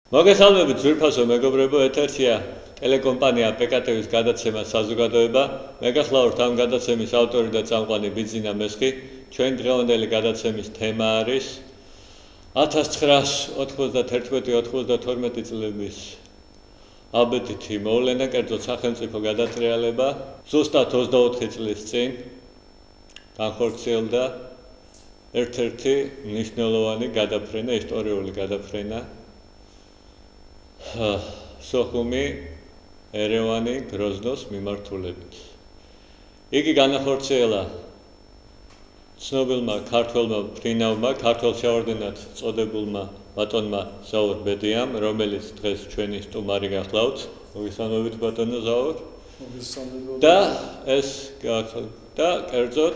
მოგესალმებით ძვირფასო მეგობრებო, ეთერშია ტელეკომპანია PKTV-ის გადაცემა საზოგადოება. მე გახლავართ ამ გადაცემის ავტორი და წამყვანი ბიძინა მესხი. Ჩვენ დღევანდელი გადაცემის თემა არის 1991-92 წლების აბედითი მოვლენა, კერძოდ სახელმწიფო გადატრიალება. ზუსტად 24 წლის წინ განხორციელდა ერთ-ერთი მნიშვნელოვანი გადაფრენა, ისტორიული გადაფრენა. სოხუმი, ერევანი, გროზნოს მიმართულებით. იგი განახორციელა ცნობილმა ქართველმა ფრინავმა, ქართველ შეორდენად წოდებულმა ბატონმა ზაურ ბედიამ, რომელიც დღეს ჩვენი სტუმარი გახლავთ. მოგესალმებით ბატონო ზაურ. მოგესალმებით. და ეს და კერძოდ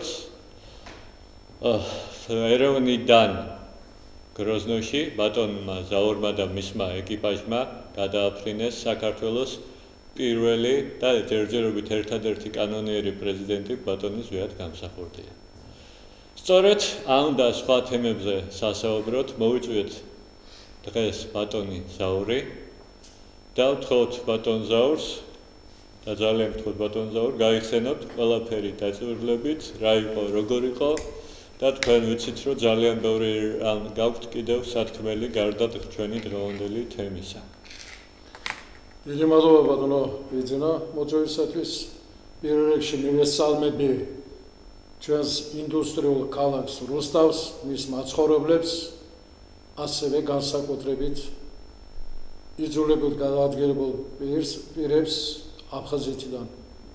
ერევანიდან გროზნოში ბატონმა ზაურმა და მისმა ეკიპაჟმა გადააფრინეს საქართველოს პირველი და ჯერჯერობით ერთადერთი კანონიერი პრეზიდენტი ბატონი ზვიად გამსახურდია. სწორედ ამ და სხვა თემებზე სასაუბროთ მოვიწვიეთ დღეს ბატონი ზაური და ვთხოვთ ბატონ ზაურს და ძალიან ვთხოვთ ბატონ ზაურ გაიხსენოთ ყველაფერი დაწვრილებით, რა იყო, როგორ იყო. და თქვენ ვიცით, რომ ძალიან ბევრი რამ გაქვთ კიდევ სათქმელი გარდა ჩვენი დღევანდელი თემისა. დიდი მადლობა ბატონო ბიძინა მოწვევისათვის. პირველ რიგში მივესალმები ჩვენს ინდუსტრიულ ქალაქს რუსთავს, მის მაცხოვრებლებს, ასევე განსაკუთრებით იძულებულ გადაადგილებულ პირებს აფხაზეთიდან.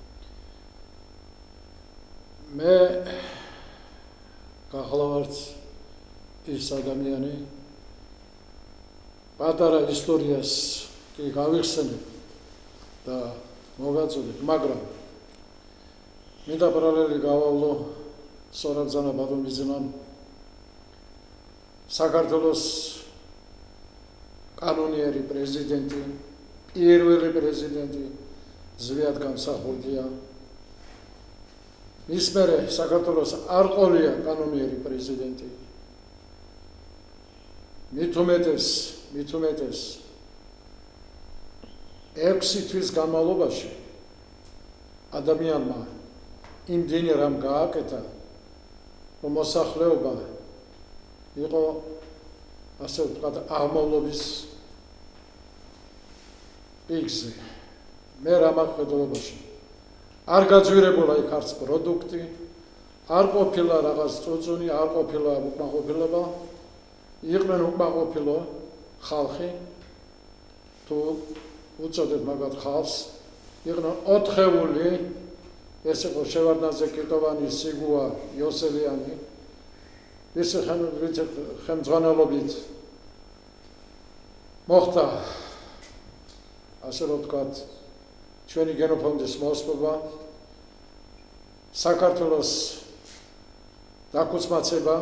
მე გახლავართ ის ადამიანი პატარა ისტორიას კი გავიხსენებ და მოგაწოდეთ, მაგრამ მინდა პარალელი გავავლო სწორაბძანა ბატონ ბიძინამ საქართველოს კანონიერი პრეზიდენტი, პირველი პრეზიდენტი ზვიად გამსახურდია. მის მერე საქართველოს არ ყოლია კანონიერი პრეზიდენტი. მით უმეტეს 6 თვის განმავლობაში ადამიანმა იმდენი რამ გააკეთა, რომ მოსახლეობა იყო ასე ვთქვათ აღმავლობის პიკზე. მე რა მაყედობაში არ გაძვირებულა იქ არც პროდუქტი, არ ყოფილა რაღაც წუწუნი, არ ყოფილა უკმაყოფილება, იყვნენ უკმაყოფილო ხალხი, თუ უწოდეთ მაგათ ხალხს, იყვნენ ოთხეული, ეს იყო შევარდნაძე, კიტოვანი, სიგუა, იოსელიანი, ეს ხელმძღვანელობით მოხდა, ასე რომ ვთქვათ, ჩვენი გენოფონდის მოსპობა, საქართველოს დაქუცმაცება,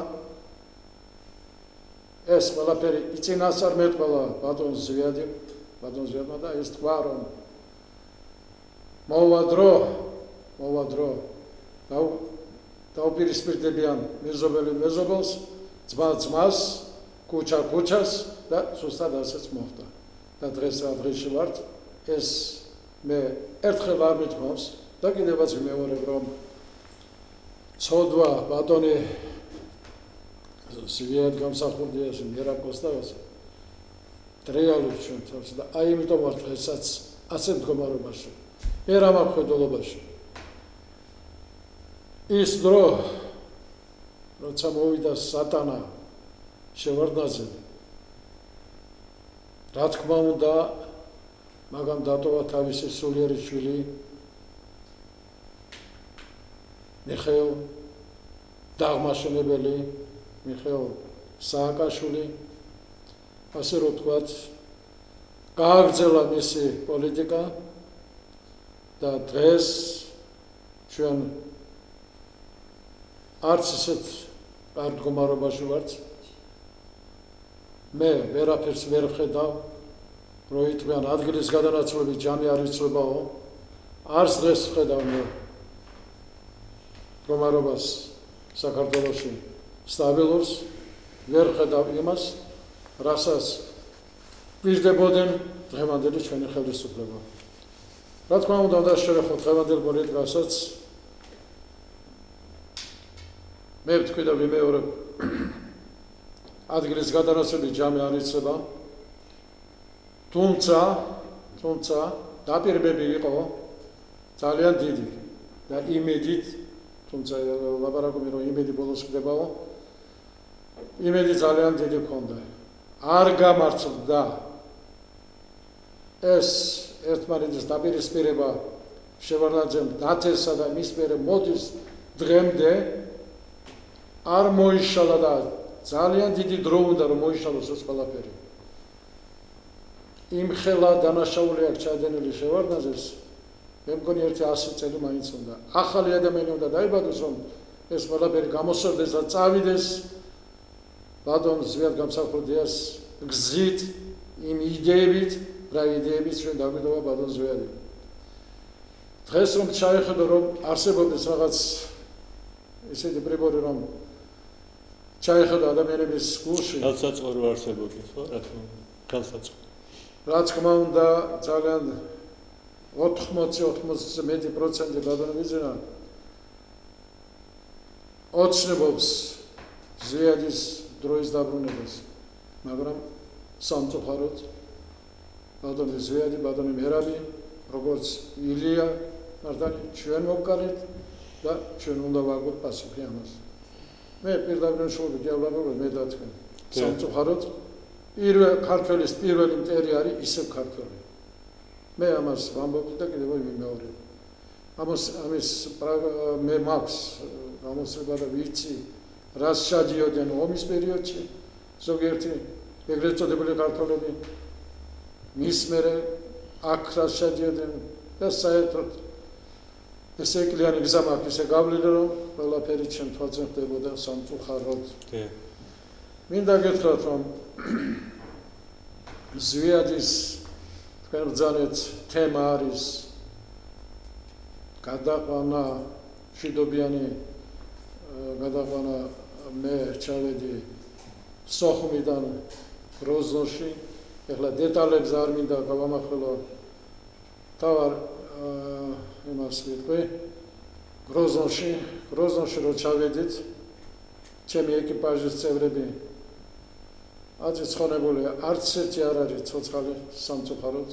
ეს ყველაფერი იწინასწარმეტყველა ბატონ ზვიადმა და ეს თქვა, რომ მოვა დრო დაუპირისპირდებიან მეზობელი მეზობელს, ძმა ძმას, ქუჩა ქუჩას და ზუსტად ასეც მოხდა. და დღეს რა დღეში ვართ, ეს მე ერთხელ არ მithმავს და კიდევაც ვიმეორებ, რომ ცოდვა ბატონი ზვიად გამსახურდიას მიერაკოსტავას რეალურ ჩვენ თავს და აი იმიტომ ვარ დღესაც ასე მდგომარეობაში. მე რა მახვედოლობაში. ის დრო, როცა მოვიდა სატანა შევარდნაძე, რა თქმა უნდა, მაგამ დატოვა თავისი სულიერი შვილი მიხეილ დაღმაშენებელი, მიხეილ სააკაშვილი, ასე რომ ვთქვათ, გააგრძელა მისი პოლიტიკა და დღეს ჩვენ არც ისეთ არ მდგომარეობაში ვართ. მე ვერაფერს ვერ ვხედავ, რომ ითვლიან ადგილის გადანაცვლების ჯამი არ იცვლებაო, არც დღეს ვხედავ მე მდგომარეობას საქართველოში სტაბილურს, ვერ ხედავ იმას, რასაც გვირდებოდნენ დღევანდელი ჩვენი ხელისუფლება. რა თქმა უნდა, და შევეხოთ დღევანდელ პოლიტიკასაც. მე ვთქვი და ვიმეორებ, ადგილის გადანაცვლების ჯამი არ იცება. თუმცა დაპირებები იყო ძალიან დიდი და იმედით, თუმცა ლაპარაკობენ რომ იმედი ბოლოს ხდებაო, იმედი ძალიან დიდი ჰქონდა. არ გამართლდა ეს ერთმანეთის დაპირისპირება შევარდნაძემ დათესა და მის მერე მოდის დღემდე არ მოიშალა და ძალიან დიდი დრო უნდა რომ მოიშალოს ეს ყველაფერი. იმ ხელა დანაშაული აქვს ჩადენილი შევარდნაძეს, მე მგონი 100 წელი მაინც უნდა. ახალი ადამიანი უნდა დაიბადოს, რომ ეს ყველაფერი გამოსწორდეს და წავიდეს ბატონ ზვიად გამსახურდიას გზით, იმ იდეებით, რა იდეებით ჩვენ დაგვიდოვა ბატონ ზვიადი. დღეს რომ ჩაიხედო, რომ არსებობდეს რაღაც ესეთი პრიბორი, რომ ჩაიხედო ადამიანების გულში. ხელსაწყო არსებობდეს, ხო? რა თქმა უნდა, ხელსაწყო. რა თქმა უნდა, ძალიან 80-90%-ზე მეტი პროცენტი ბატონობიძენა ოცნებობს ზვიადის დროის დაბრუნებას, მაგრამ სამწუხაროდ ბატონი ზვიადი, ბატონი მერაბი, როგორც ილია, მართალი ჩვენ მოვკარით და ჩვენ უნდა ვაგოთ პასუხი ამას. მე პირდაპირ მშობლები კი ავლაბობ, მე და თქვენ. სამწუხაროდ ქართველის პირველი მტერი არის ისევ ქართველი. მე ამას ვამბობ და კიდევ ვიმეორებ. ამის მე მაქვს გამოსება და ვიცი, რას შადიოდნენ ომის პერიოდში, ზოგიერთი ეგრეთ წოდებული ქართველები, მის მერე აქ რას შადიოდნენ და საერთოდ ეს ეკლიანი გზა მაქვს ისე გავლილი, რომ ყველაფერი ჩემ თვალზე ხდებოდა სამწუხაროდ. მინდა გითხრათ, რომ ზვიადის თქვენ ბრძანეთ თემა არის გადაყვანა მშვიდობიანი გადაყვანა მე ჩავედი სოხუმიდან გროზნოში. ეხლა დეტალებს არ მინდა გავამახვილო, თავარ იმას ვიტყვი, გროზნოში რო ჩავედით, ჩემი ეკიპაჟის წევრები აწიცხონებული არც ერთი არ არის ცოცხალი სამწუხაროდ.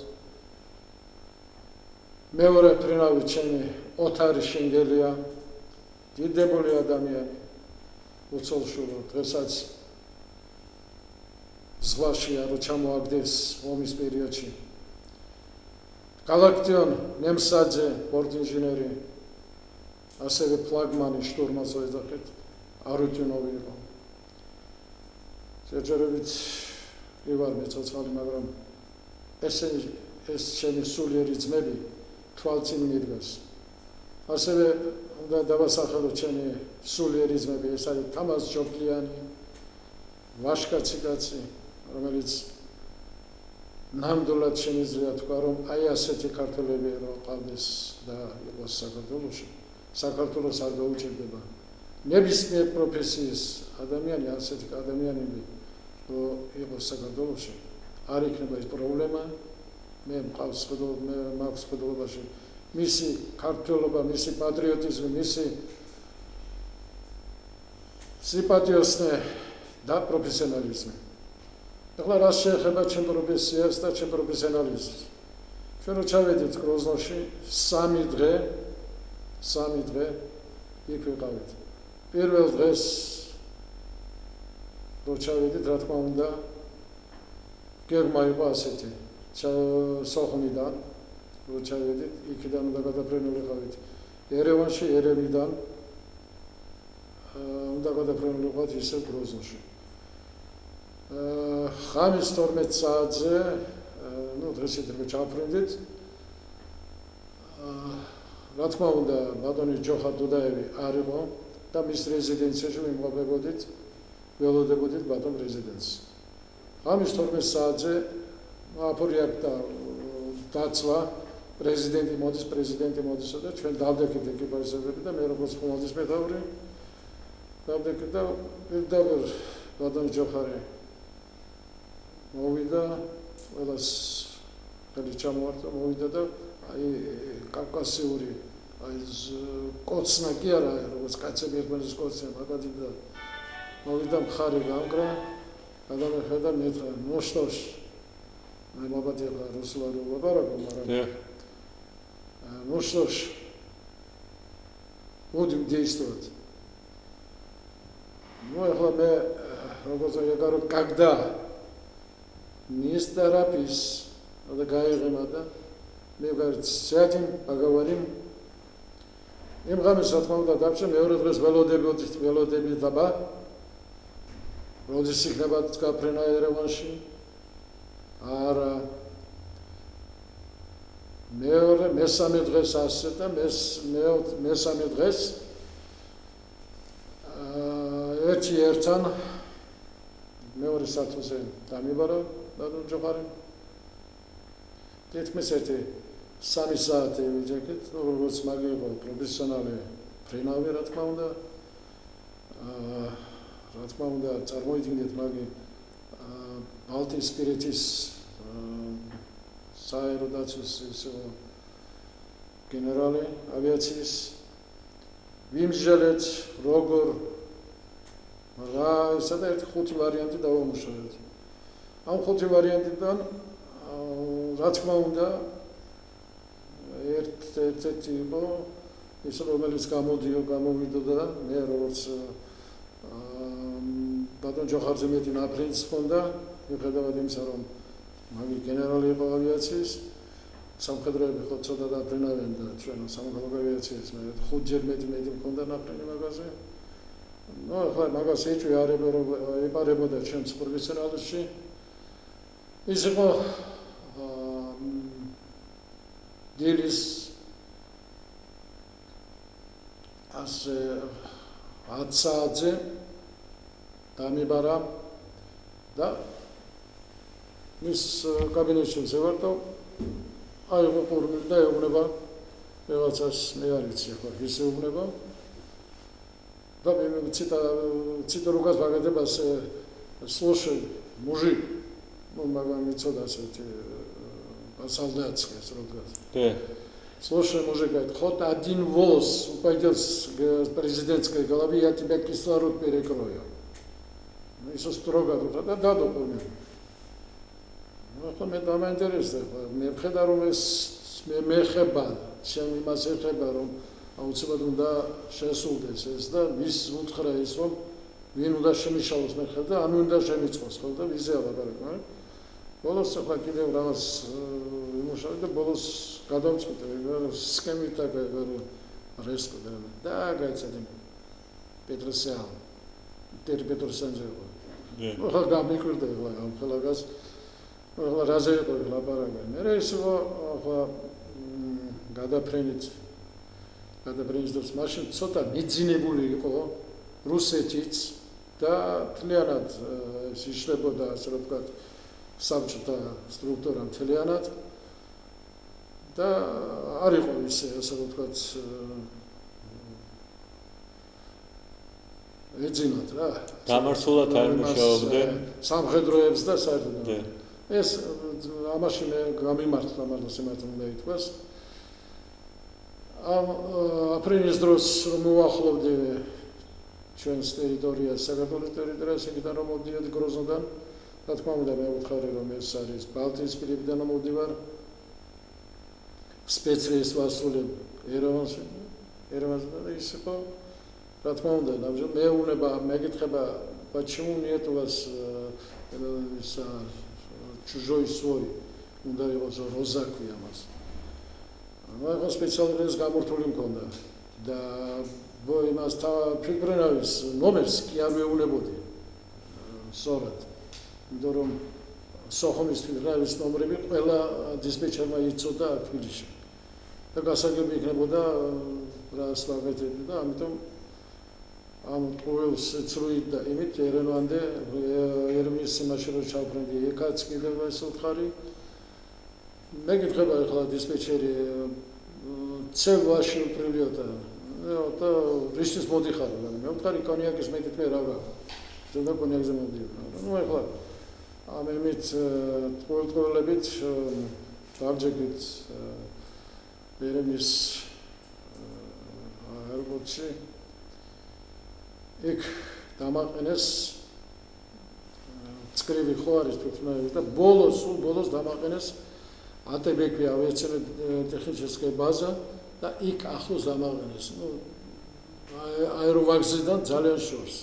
მეორე ფრინავი ჩემი ოთარი შინგელია, დიდებული ადამიანი, უცოლშურო, დღესაც ზღვაშია რო ჩამოაგდეს ომის პერიოდში. გალაქტიონ ნემსაძე, ბორტინჟინერი, ასევე ფლაგმანი შტურმას ეძახით, არუთინოვი იყო. შეჯერებით ვარ მე ცოცხალი, მაგრამ ეს ჩემი სულიერი ძმები თვალწინ მიდგას. ასევე უნდა დავასახელო ჩემი სულიერი ძმები, ეს არის თამაზ ჯოფლიანი, ვაშკაცი კაცი, რომელიც ნამდვილად შემიძლია თქვა, რომ აი ასეთი ქართველები რო ყავდეს და იყოს საქართველოში, საქართველოს არ გაუჭირდება. ნებისმიერ პროფესიის ადამიანი, ასეთი ადამიანები რო იყოს საქართველოში, არ იქნება ეს პრობლემა. მე მაქვს ყიდულობაში მისი ქართველობა, მისი პატრიოტიზმი, მისი სიპატიოსნე და პროფესიონალიზმი. ეხლა რა შეეხება ჩემ პროფესიას და ჩემ პროფესიონალიზმს. ჩვენ რო ჩავედით გროზნოში, 3 დღე იქ ვიყავით. პირველ დღეს რო ჩავედით, რა თქმა უნდა, გეგმა იყო ასეთი. სოხუმიდან რო ჩავედით, იქიდან უნდა გადაფრენილიყავით ერევანში, ერევნიდან უნდა გადაფრენილიყავით ისევ გროზნოში. ხამის 12 საათზე, დღეს ეთერგე ჩავაფრინდით. რა თქმა უნდა, ბატონი ჯოხა დუდაევი არ იყო და მის რეზიდენციაში ვიმყოფებოდით, ველოდებოდით ბატონ რეზიდენცს. ხამის 12 საათზე აფორიაკტა დაცვა, პრეზიდენტი მოდისა და ჩვენ დავდექით ეკიპაჟები და მე როგორც ხომალდის მეთაური დავდექით და პირდაპირ ბატონ ჯოხარი მოვიდა, ყველას ხელი ჩამოვარდა, მოვიდა და აი კავკასიური აი კოცნა კი არა, როგორც კაცები ერთმანეთის კოცნა, მაგათი და მოვიდა მხარი გამკრა, გადამეხედა მეტრა, ну что ж, მე მაგათი ახლა რუსულად ვაპარაკო, მაგრამ ну что ж, будем действовать. Ну, ახლა მე როგორც ეგარო, когда не торопись, надо გაიღემა და მე ვგარეთ სიათიმ поговорим. იმ ღამეს რა თქმა უნდა დავჭრე მეორე დღეს ველოდები დაბა. როდის იქნება გაფრენა ერევანში? არა. მესამე დღეს ასე და მესამე დღეს ერთი ერთთან მეორე სართულზე დამიბარა ბატონ ჯოხარი. თითქმის ერთი 3 საათი ვიჯექეთ, როგორც მაგი იყო პროფესიონალი ფრენავი, რა თქმა უნდა. რა თქმა უნდა, წარმოიდგინეთ მაგი ბალტიისპირეთის საერო დაცვის გენერალი ავიაციის ვიმსჯელეთ როგორ რა ესა და ერთი 5 ვარიანტი დავამუშავეთ. ამ 5 ვარიანტიდან რა თქმა უნდა ერთ-ერთი იყო ის რომელიც გამოვიდოდა მე როგორც ბატონ ჯოხარზე მეტი ნაფრენს ჰქონდა მიუხედავად იმისა რომ მაგი გენერალი იყო ავიაციის სამხედროები ხო ცოტა დაფრენავენ და ჩვენ სამხედრო ავიაციის მე 5-ჯერ მეტი მქონდა ნაფრენი მაგაზე. ну ახლა მაგას ეჭვი არ ებარებოდა ჩემს პროფესიონალში. ის იყო დილის ასე 10 საათზე დამიბარა და მის კაბინეტში ვზევარდო აი უყურებდა და ეუბნება რაღაცას მე არ ვიცი ხო ის ეუბნება да მე ციта рукас вагадებას слушай мужик ну магам ицода ასეთი солдатская рукас да слушай мужик говорит хоть один волос упадет с президентской головы я тебя кислород перекрою. Ну и строго да допомню. ну то მე დამაინტერესდა მე ვხედა რომ ეს მე ხება ჩემ იმას ეხება რომ აუცილებლად უნდა შესულდეს ეს და ვის უთხრა ის რომ ვინ უნდა შემიშალოს მე ხედა ანუ უნდა შემიწყოს ხო და ვიზე აბარაკო ბოლოს ახლა კიდევ რაღაც იმუშავე და ბოლოს გადავწყვიტე სქემით და რესკო და გაიცადე პეტროსյան პეტროსიანზე ხო ახლა გამიკვირდა ახლა ამ ხელაგას ახლა რაზე იყო ლაპარაკი მე ის ახლა გადაფრენით დროს მაშინ ცოტა მიძინებული იყო რუსეთიც და თლიანად იშლებოდა ასე რომ ვთქვათ საბჭოთა სტრუქტურა მთლიანად და არ იყო ისე ასე რომ ვთქვათ ეძინათ რა გამართულად არ მუშაობდა სამხედროებს და საერთოდ ეს ამაში მე გამიმართლა მაგრამ სიმართლე უნდა ითქვას ამ აპრილის დროს რომ მოახლოვდი ჩვენს ტერიტორიას საქართველოს ტერიტორიას იქიდან რომ მოვდიოდი გროზნოდან რა თქმა უნდა მე ვუთხარი რომ ეს არის ბალტიისპირებიდან მოვდივარ სპეციალისტ ვასრულებ ერევანში და ის იყო რა თქმა უნდა მეუბნება მეკითხება почему нет у вас чужой свой უნდა იყოს როზაკვი ამას მაგას სპეციალისტს გამორთული მქონდა და იმას ფიქრენავის ნომერს კი არ მეუნებოდი სწორად იმიტომ რომ სოხუმის ფიქრენავის ნომრები ყველა დისპეჩერმა იცოდა თბილისში და გასაგები იქნებოდა რას ვაკეთებდი და ამიტომ ამ ყოველს წრუით და იმით ერევანდე ერმის იმაში რომ ჩავფრენდი ეკაც კიდევ ეს უთხარი მეკითხება ახლა დისპეჩერი ცევაში უპრილიოთა და რისთვის მოდიხარ მე ვთქარი კონიაკის მეთითმე რა გაქვს ზოგადად კონიაკზე მოდიხარ ну ახლა ამით ყოველდღიურობით დავჯექით ერევნის აეროპორტში იქ დამაყენეს წკრივი ხო არის თვითონ და ბოლოს დამაყენეს ATBK ავიაციო-ტექნическая ბაზა და იქ ახლოს დამაყენეს აეროვაგზიდან ძალიან შორს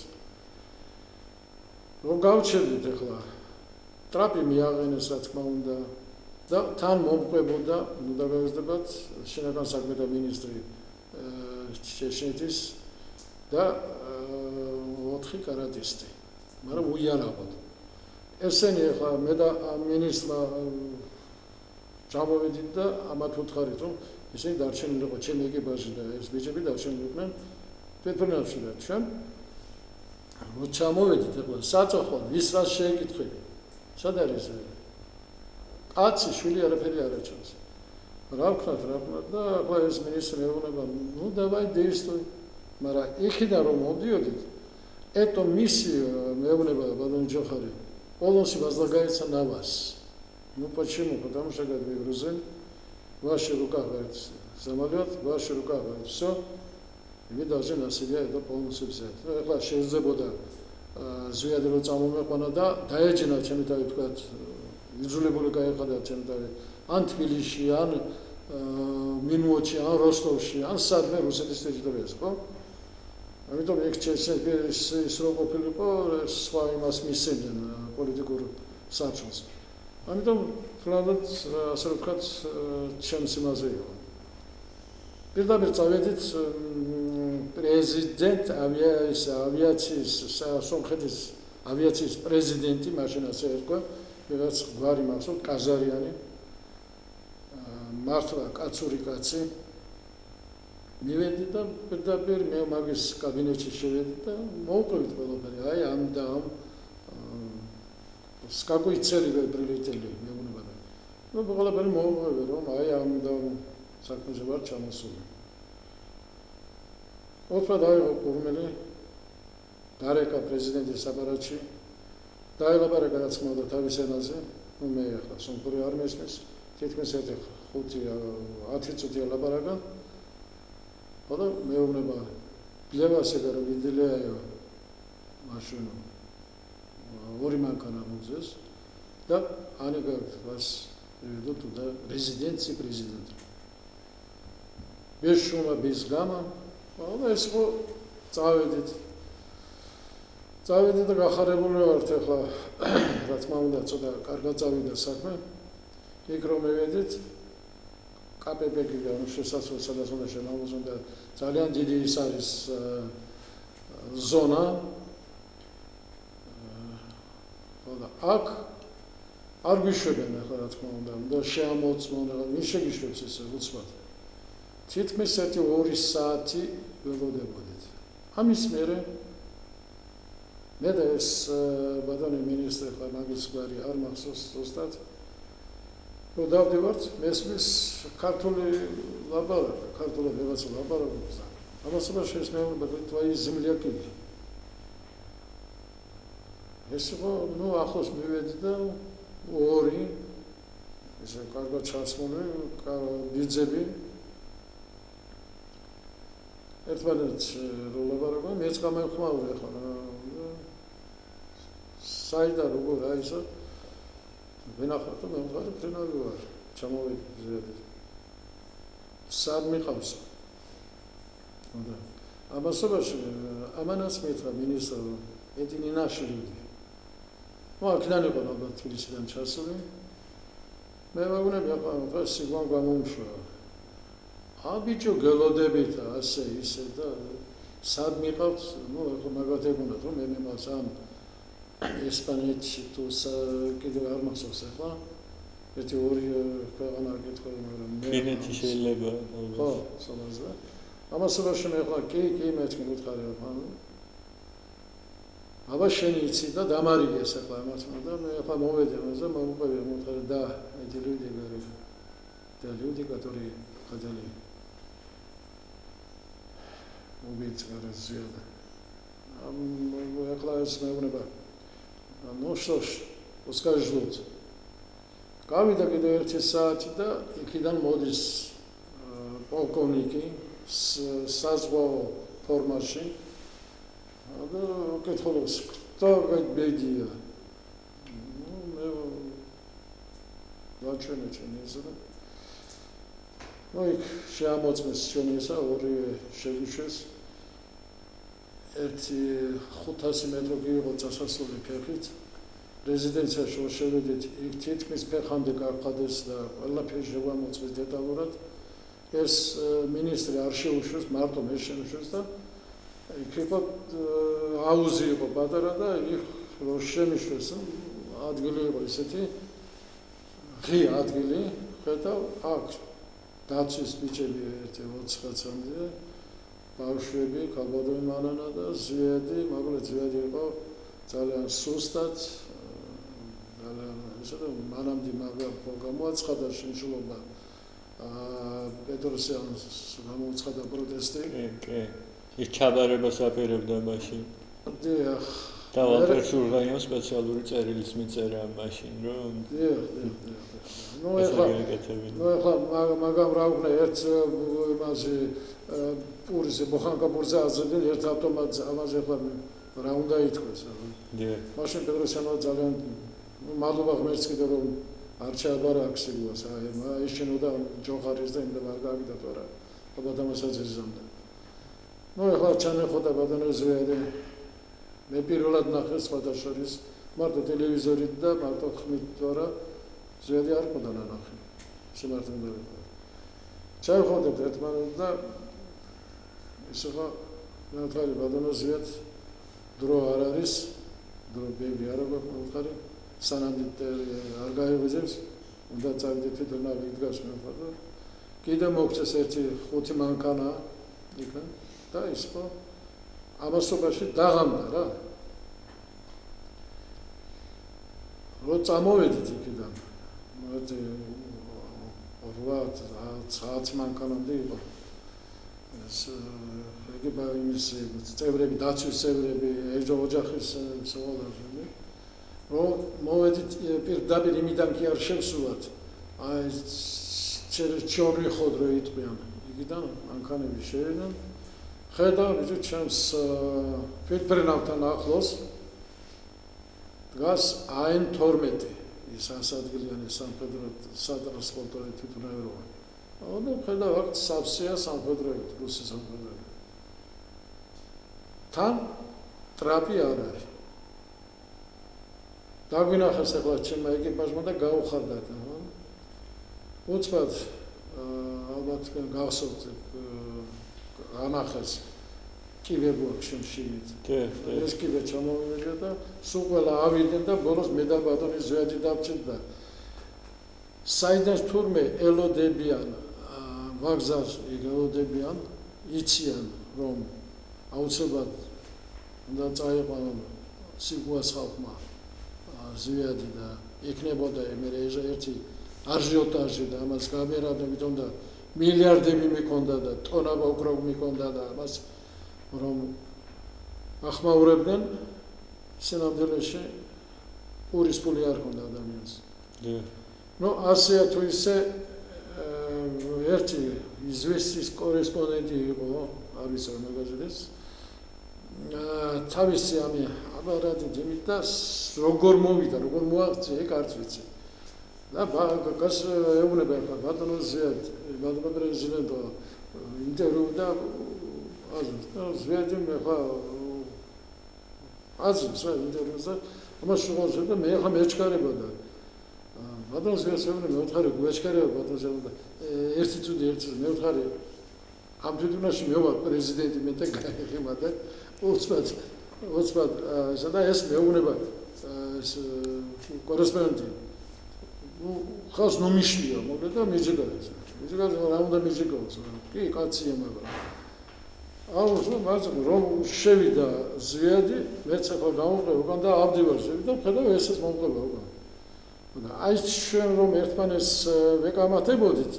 რომ გავჩერდით ახლა ტრაპი მიაღენეს რა თქმა უნდა და თან მომყვებოდა უნდა გავიზრდებათ შინაგან საქმეთა მინისტრი ჩეჩნეთის და 4 კარატისტი მაგრამ უიარაღოდ ესენი ახლა მე და მინისტრმა ჩამოვედით და ამათ უთხარით რომ ისინი დარჩენილიყო ჩემი ეკიპაჟი და ეს ბიჭები დარჩენილიყვნენ თვითონავში და ჩვენ რო ჩამოვედით ახლა საწოხოდ ვის რას შეეკითხები სად არის კაცი შვილი არაფერი არ აჩვენს რა ვქნათ და ახლა ეს მინისტრი ეუბნება ну давай действуй მაგრამ იქიდან რომ მოვდიოდით это миссия მეუბნება ბატონი ჯოხარი полностью возлагается на вас ну почему потому что как вы грузин в ваших руках говорит самолет в ваших руках говорит все и вы должны на себя это полностью взять ახლა შეიძლება ზვიადი რო წამომეყვანა და დაეჯინა ჩემი თავი თქვათ იძულებული გაიყიდა ჩემი თავი ან თბილისში ან მინუოჩი ან როსტოვში ან სადმე რუსეთის ტერიტორიაზე ხო ამიტომ ეგ ის რო ყოფილიყო სხვა იმას მისცემდნენ პოლიტიკურ საჩუქრს ამიტომ ფლანად ასე ვთქვათ ჩემს იმაზე იყო პირდაპირ წავედით პრეზიდენტ ავიაციის სომხეთის ავიაციის პრეზიდენტი მაშინ ასე ერქვა ვიღაც გვარი მახსოვს კაზარიანი მართლა კაცური კაცი მივედი და პირდაპირ მე მაგის კაბინეტში შევედი და მოვყვებით ყველაფერი აი ამ და ამ скакуйцели прилетели მეუბნება და ну ყველაფერი მოვყვები რომ აი ამ და საქმეზე ვარ ჩამოსული ოთხა დაიღო კურმელი დარეკა პრეზიდენტის აპარატში დაელაპარაკა რა თქმა უნდა თავის ენაზე ну მე ახლა სომხური არ მესმის თითქმის 5-10 წუთი ელაპარაკა ხოდა მეუბნება для вас это виделяю машину ორი მანქანა მოგზეს და ანეგა вас ведут туда резиденции президента без шума без гамма და ეს ხო წავედით და გახარებული ვართ ახლა რა თქმა უნდა ცოტა კარგად წავიდა საქმე იქ რომ მივედით KPP-გიდან შესაძლოა სადაც უნდა შემოგვიყვანოს და ძალიან დიდი ის არის ზონა და აქ არ გვიშვებენ ახლა რა თქმა უნდა შეამოწმონ ვინ შეგიშვებს ესე უცბად თითქმის 1-2 საათი ველოდებოდით ამის მერე მე და ეს ბატონი მინისტრი ხარ მაგის გვარი არ მახსოვს ზუსტად რომ დავდივართ მესმის ქართული ლაპარაკი ქართულად რაღაცა ლაპარაკობს ამასობა შეესმეუება твои земляки ეს იყო ну ახლოს მივედი და ორი ესე კარგად ჩასმული ბიძები ერთმანეთს რო ლაპარაკობ მეც გამეხმაურე ახლა საიდან როგორ აისო ვენახავ და მე ვღარ ფრენავი ვარ ჩამოვედი ზედეთ სად მიყავს და ამასობაში ამანაც მითხრა მინისტრმა ეტინინაშვილი ну აქედან იყო ალბათ თბილისიდან ჩასული მე ვაგონები ახლა სიგვან გამომშვა ბიჭო გელოდებით ასე ისე და სად მიყავთ ну ახლა მაგათ ეგონათ რომ მე მას ამ ესპანეთში თუ კიდევ არ მახსოვს ახლა 1-2 ქვეყანა გეთქვა მაგრამ მე ფინეთი შეიძლება ხო სამაზა ამასობაში მე ახლა კი მეც მითხარი ახლა აბა შენი იცი და დამარიგეს ახლა ამას და მე ახლა მოვედი ამაზე მოვყვები მომთხარი და эти люди говорят да люди которые хотели убить разъезда ახლა ეს მეუბნება ну что ж Pускай ждут. Გავიდა კიდევ ერთი საათი და იქიდან მოდის პოლკოვნიკი საზღვაო ფორმაში და კითხულობს, кто бедия? Ну, მე დაჩვენე ჩემი ეზრა. Ну, იქ შეამოწმეს ჩვენი ისა, ორივე შევიშვეს. ერთი 500 მეტრო გიყო წასასვლელი ფეხით. რეზიდენციაში შევედით, იქ თითქმის ფეხამდე გაყადეს და ყველაფერი შევამოწმეს დეტალურად. ეს მინისტრი არ შეუშვეს, მარტო მე შემოშვეს და იქ იყო აუზი იყო პატარა და იქ რო შემიშვეს, ადგილი იყო ისეთი ღია ადგილი, ხედავ აქ დაცვის ბიჭები ერთი 20 კაცამდე, ბავშვები, კაბადოი მანანა და ზვიადი, მაგრამ ზვიადი იყო ძალიან სუსტად, ძალიან ისე და მანამდე მაგრამ გამოაცხადა შიმშილობა პეტროსიანს გამოაცხადა პროტესტი. კი. ის ჩაბარებას აპირებდა მაშინ. დიახ. და ვალტერსურ რაიონს სპეციალური წერილიც მიწერა მაშინ, რომ დიახ. ნუ ეხლა მაგამ რა უქნა ერთ იმაზე პურზე ბოხანკა პურზე აზრდნენ ერთ ავტომატზე ამაზე ეხლა რა უნდა ითქვეს. დიახ. მაშინ პეტროსიანმა ძალიან მადლობა ღმერთს კიდევ რომ არ ჩააბარაქს იგუას აი ეს შენოდა ჯოხარის და იმდა არ გავიდა თორა აბადამასაც ეზამდა. ნუ ეხლა ჩანეხოდა ბადანოზვიადე მე პირველად ნახე სხვათა შორის მარტო ტელევიზორით და მარტო ხმით თორა ზვიადი არ ყოდა ნახე შემართენ და ჩაიხოდეთ ერთმანეთს და ისე ხო ნახარი ბადანოზვიად დრო არ არის დრო ბევრი არ აქვს ნახარი სანამდე არ გაიღვიძებს უნდა წავიდეთ თვითონ აქ იდგას მე ვთქვა კიდე მოგწეს ერთი 5 მანქანა იქა და ის ხო ამასობაში დაღამდა რა რო წამოვედით იქიდან მოდი 8 მანქანამდე იყო ეს ეგება იმის წევრები დაცვის წევრები ოჯახის სავალდაჟები რომ მოვედით პირდაპირ იმიდან კი არ შევსულათ აი ჩორი ხოდრო იტყვიან იქიდან მანქანები შევიდნენ ხედავ ბიჭო ჩემს ფირფრენავთან ახლოს დგას AN-12 ის ასადგილიანი სამხედრო სატრანსპორტო თვითმფრინავი. ანუ ხედავ აქ სავსეა სამხედროები, რუსი სამხედროები. თან ტრაპი არ არის. დაგვინახეს ახლა ჩემმა ეკიპაჟმა და გაუხარდათ. უცბად ალბათ გახსოვთ ანახეს კიბერბო შემშივით. ეს კიბე ჩამოვიდა და სულ ყველა ავიდნენ და ბოლოს მე და ბატონი ზვიადი დავჭირდა. საიდან თურმე ელოდებიან ვაგზალს ელოდებიან იციან რომ აუცილებლად უნდა წაიყვანონ სიგუას ხალხმა ზვიადი და იქნებოდა მე ერთი არჟიოტაჟი და ამას გამერადებით უნდა მილიარდები მიქონდა და ტონა უკრავ მიქონდა და ამას რომ ახმაურებდნენ სინამდვილეში ურის ფული არ ქონდა ადამიანს. ნუ ასეა თუ ისე ერთი იზვესის კორესპონდენტი იყო არის მაგაზინეს თავისი ამი აბარადი ძიმით და როგორ მოვიდა როგორ მოაღწია ეგ არც ვიცი და გას ეუბნება ბატონო ზიად ბატონო პრეზიდენტო ინტერვიუ და ზვიადი მე ხა აზრს რა ინტერვიუს და ამას შეგოძებ და მე ხა მეჩქარება და ბატონო ზვიადს მე მეუთხარი გვეჩქარება ბატონო ზვიადი ერთი წუთი ერთი მე ვთხარი ამ თვითონაში მე ვარ პრეზიდენტი მე და გაიხიმა და უცბად და ეს მეუბნება ეს კორესპონდენტი ხას ნუ მიშლია მოგდა და მიჯგავს რა უნდა მიჯგავს კი კაცია მაგრამ აუზო მას რომ შევიდა ზვიადი მეც ახლა გამოვყევ უკან და ავდივარ შევიდა ხედავ ესეც მომყვა უკან და აი ჩვენ რომ ერთმანეს ვეკამათებოდით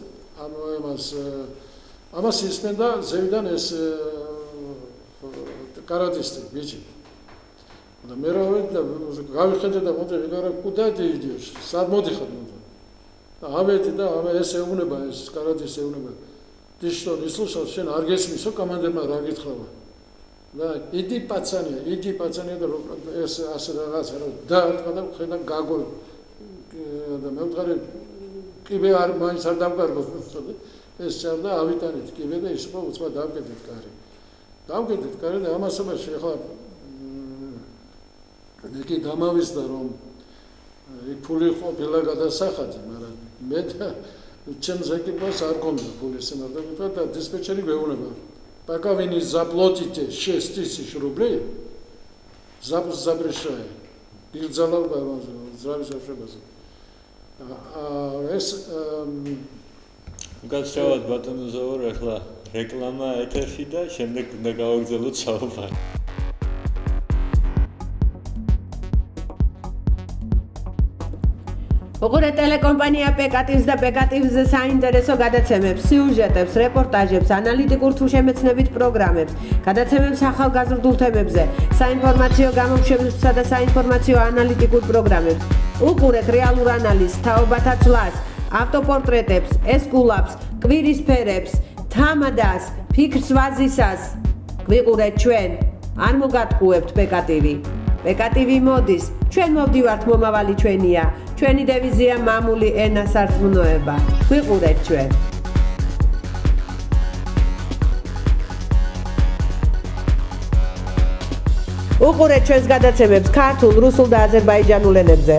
ამას ისმენ და ზევიდან ეს კარატისტი ბიჭი და მე რა ვედა გავიხედე და მოდი რა კუდა დიიდიოს სად მოდიხარ მოდი და ავედი და ეს ეუბნება ეს კარადის ეუბნება დიშტო ისლუშავ შენ არ გესმისო კომანდირმა რა გითხრა და იდი პაცანია და ეს ასე რაღაცა რომ და ხედა გაგო და მე ვთქარი კიბე არ მაინც არ დავკარგოს ეს ჩარდა ავიტანით კიბე და ის ხო უცბად დავკეთეთ კარი და ამასობაში ახლა იგი გამავიზდა რომ იქ ფული ყოფილა გადასახადი, მაგრამ მე და ჩემს ეკიპას არ გქონდა ფული სიმართლე და დისპეჩერი გვეუბნება. Пока вы не заплатите 6000 рублей, запрещаю. Их залог здравия ошибаться. ეს გასწავად ბატონო ზაურ, ახლა რეკლამა ეთერში და შემდეგ უნდა გავაგრძელოთ საუბარი. უყურე ტელეკომპანია პეკატივს და პეკატივზე საინტერესო გადაცემებს, სიუჟეტებს, რეპორტაჟებს, ანალიტიკურ თუ შემეცნებით პროგრამებს, გადაცემებს ახალგაზრდულ თემებზე, საინფორმაციო გამოშვებებსა და საინფორმაციო ანალიტიკურ პროგრამებს. უყურეთ რეალურ ანალიზს, თაობათა ცვლას, ავტოპორტრეტებს, ესკულაპს, კვირისფერებს, თამადას, ფიქრს ვაზისას. გვიყურეთ ჩვენ, არ მოგატყუებთ პეკატივი. პეკატივი მოდის, ჩვენ მოვდივართ მომავალი ჩვენია. ჩვენი დევიზია მამული ენა სარწმუნოება. გვიყურეთ ჩვენ. უყურეთ ჩვენს გადაცემებს ქართულ, რუსულ და აზერბაიჯანულ ენებზე.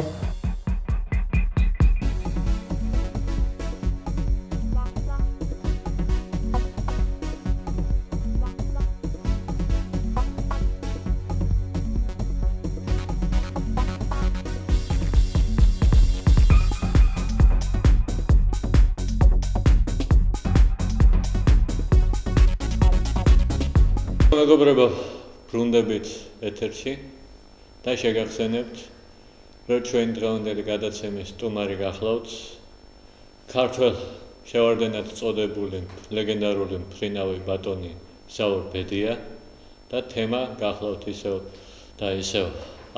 მეგობრებო, ბრუნდებით ეთერში და შეგახსენებთ, რომ ჩვენ დღევანდელი გადაცემის სტუმარი გახლავთ ქართველ შევარდენად წოდებული ლეგენდარული მფრინავი ბატონი ზაურ ბედია და თემა გახლავთ ისევ და ისევ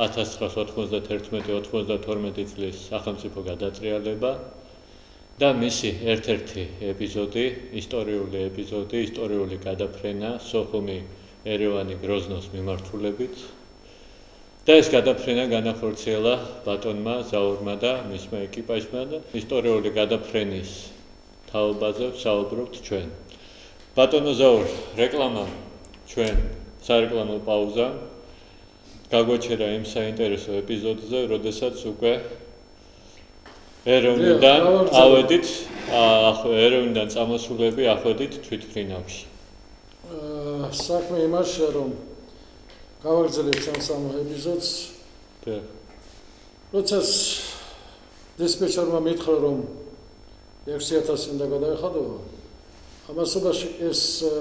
1991-92 წლის სახელმწიფო გადატრიალება და მისი ერთ-ერთი ეპიზოდი, ისტორიული გადაფრენა სოხუმი ერევანი გროზნოს მიმართულებით და ეს გადაფრენა განახორციელა ბატონმა ზაურმა და მისმა ეკიპაჟმა და ისტორიული გადაფრენის თაობაზე ვსაუბრობთ ჩვენ. ბატონო ზაურ, რეკლამა ჩვენ სარეკლამო პაუზა გაგვეჩერა იმ საინტერესო ეპიზოდზე, როდესაც უკვე ერევნიდან ავედით, ერევნიდან წამოსულები ახვედით თვითმფრინავში. საქმე იმაშია, რომ გავაგრძელებთ ამ ეპიზოდს. როდესაც დისპეჩერმა მითხრა, რომ 6000 უნდა გადაეხადო, ამასობაში ეს